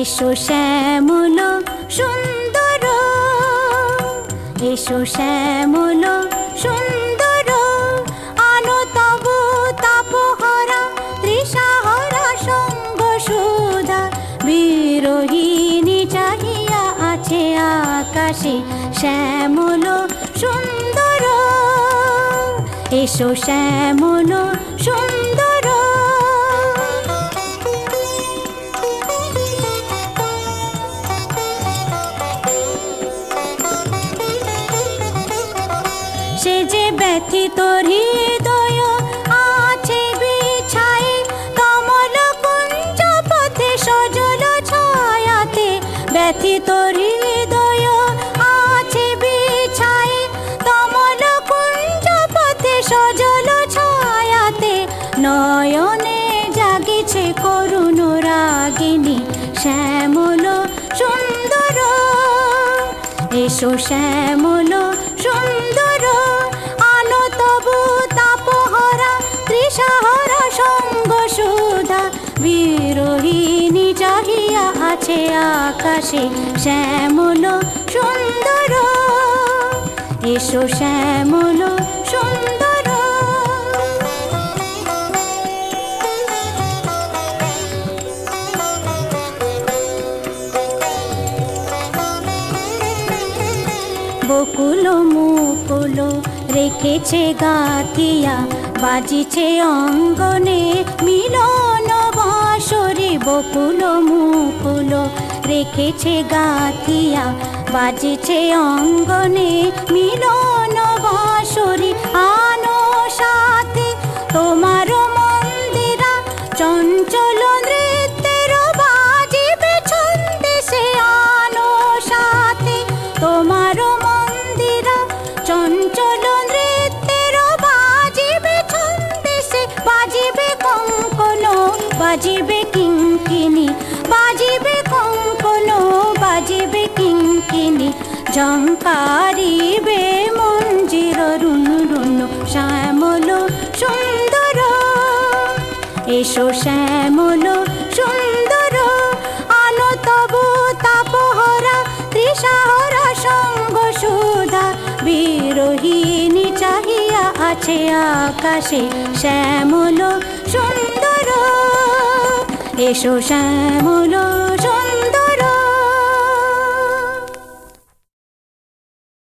এসো শ্যামল সুন্দর, এসো শ্যামল সুন্দর, আলো তবু তাপহরা তৃষাহরা সঙ্গ সুধা। বিরোহিণী চাহিয়া আছে আকাশে শ্যামল সুন্দর, এসো শ্যামল সুন্দর। সে যে ব্যথিত হৃদয় আছে বিছায়ে কমল কুঞ্জ পথে সজল ছায়াতে। ব্যথিত হৃদয় আছে বিছায়ে কমল কুঞ্জ পথে সজল ছায়াতে। নয়নে জাগিছে করুণ রাগিনী শ্যামল সুন্দর, এসো শ্যামল সুন্দর, আলো তবু তাপহরা তৃষাহরা সঙ্গ সুধা। বিরোহিণী চাহিয়া আছে আকাশে শ্যামল সুন্দর, এসো শ্যামল সুন্দর। বকুল মুকুল রেখেছে গাথিয়া, বাজিছে অঙ্গনে মিলন বাঁশরি। বকুল মুকুল রেখেছে গাথিয়া, বাজিছে অঙ্গনে মিলন বাঁশরি। আনো সাথে তোমার মন্দিরা চঞ্চল নৃত্যের বাজিবে ছন্দে সে। আনো সাথে তোমার মন্দিরা চঞ্চল নৃত্যের বাজিবে ছন্দে সে। বাজিবে কঙ্কন বাজিবে কিঙ্কিণী, বাজিবে কঙ্কন বাজিবে কিঙ্কিণী। ঝঙ্কারিবে মঞ্জির রুনু রুনু শ্যামল সুন্দর, এসো শ্যামল সুন্দর, আলো তবু তাপহরা তৃষাহরা সঙ্গ সুধা। বিরোহিণী চাহিয়া আছে আকাশে শ্যামল সুন্দর, এসো শ্যামল সুন্দর।